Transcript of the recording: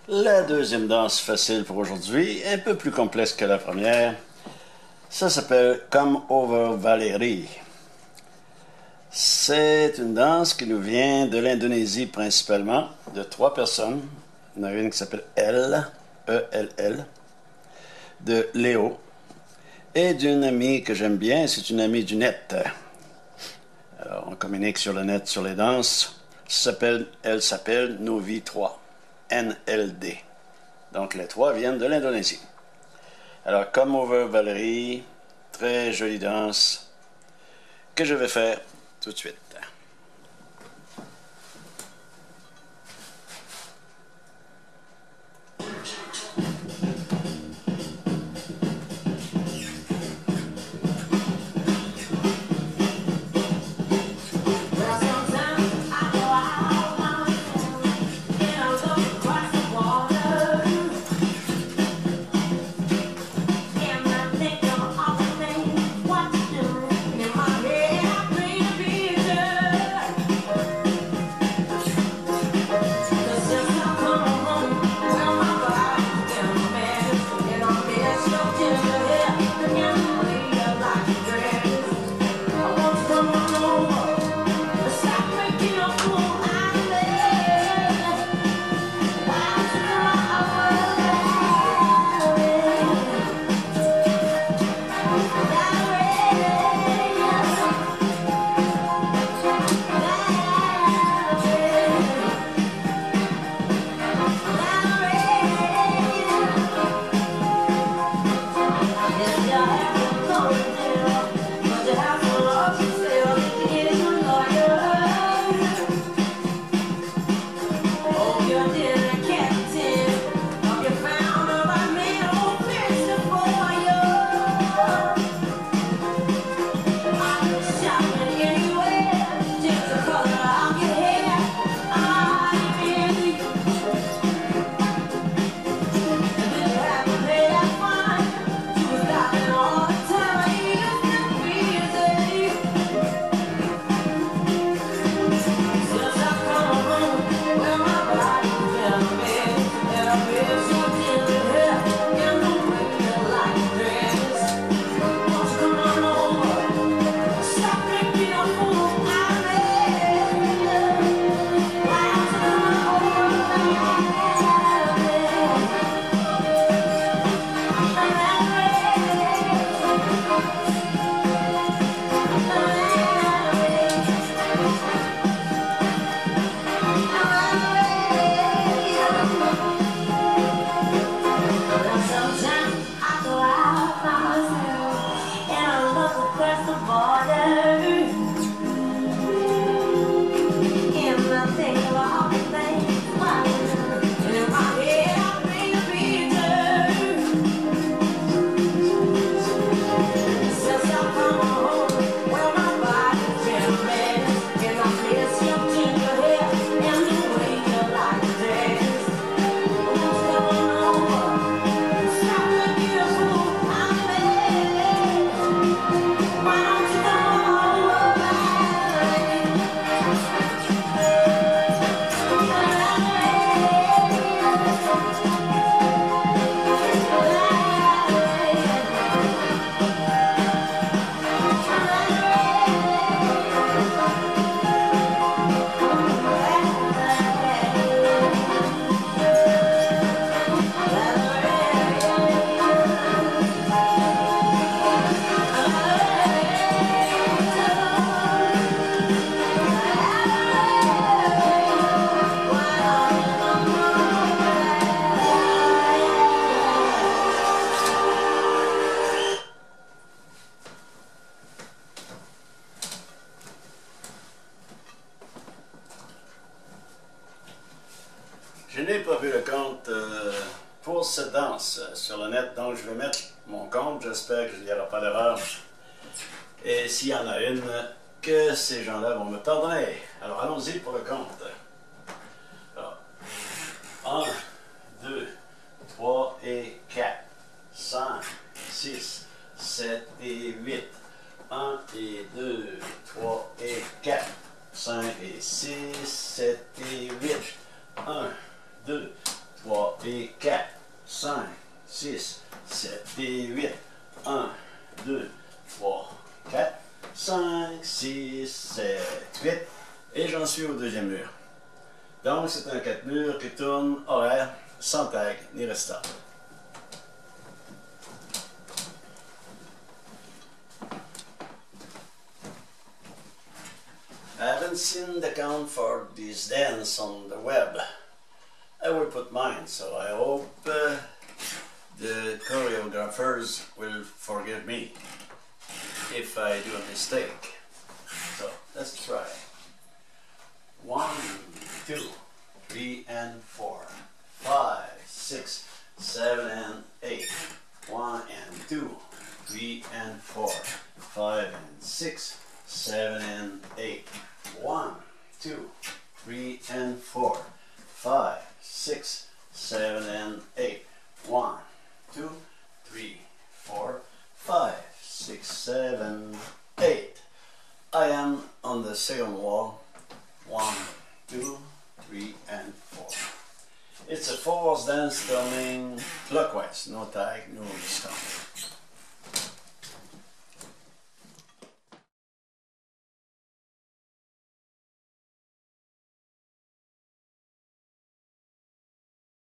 La deuxième danse facile pour aujourd'hui, un peu plus complexe que la première. Ça s'appelle Come Over Valérie. C'est une danse qui nous vient de l'Indonésie principalement, de 3 personnes. Il y en a une qui s'appelle Elle, E-L-L, de Léo, et d'une amie que j'aime bien, c'est une amie du net. Alors, on communique sur le net sur les danses. Elle s'appelle Novi 3, NLD. Donc les 3 viennent de l'Indonésie. Alors, Come Over Valérie, très jolie danse que je vais faire tout de suite. Je n'ai pas vu le compte pour cette danse sur le net, donc je vais mettre mon compte. J'espère qu'il n'y aura pas d'erreur. Et s'il y en a une, que ces gens-là vont me pardonner. Alors allons-y pour le compte. Alors, 1, 2, 3 et 4, 5, 6, 7 et 8. 1 et 2, 3 et 4, 5 et 6, 7 et 8. 1, 2, 3 et 4, 5, 6, 7 et 8. 1, 2, 3, 4, 5, 6, 7, 8. Et j'en suis au deuxième mur. Donc c'est un 4 murs qui tourne horaire, sans tag ni restart. I haven't seen the count for this dance on the web. I will put mine, so I hope the choreographers will forgive me if I do a mistake. So let's try. 1, 2, 3 and 4, 5, 6, 7 and 8. 1 and 2, 3 and 4, 5 and 6, 7 and 8. 1, 2, 3 and 4, 5, 6, 7 and 8. 1, 2, 3, 4, 5, 6, 7, 8. I am on the second wall. 1, 2, 3 and 4. It's a fours dance turning clockwise, no tag, no stop.